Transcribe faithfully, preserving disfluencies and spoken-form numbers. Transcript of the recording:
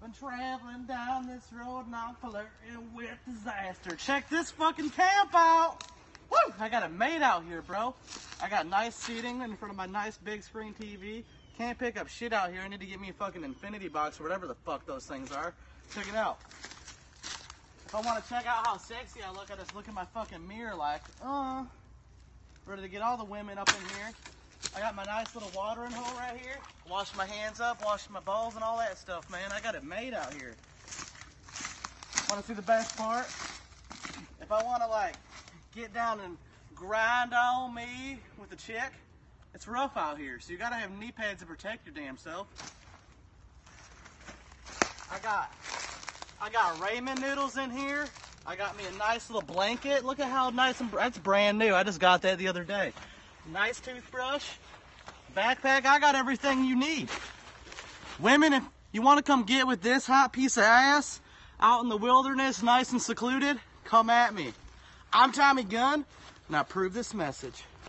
Been traveling down this road and I'm flirting with disaster. Check this fucking camp out. Woo! I got it made out here, bro. I got nice seating in front of my nice big screen T V. Can't pick up shit out here. I need to get me a fucking infinity box or whatever the fuck those things are. Check it out. If I want to check out how sexy I look, I just look in my fucking mirror like, uh, ready to get all the women up in here. I got my nice little watering hole right here. Wash my hands up, wash my balls and all that stuff, man. I got it made out here. Want to see the best part? If I want to like get down and grind on me with a chick, it's rough out here. So you got to have knee pads to protect your damn self. I got, I got ramen noodles in here. I got me a nice little blanket. Look at how nice and, that's brand new. I just got that the other day. Nice toothbrush, backpack. I got everything you need. Women, if you want to come get with this hot piece of ass out in the wilderness, nice and secluded, come at me. I'm Tommy Gunn, and I approve this message.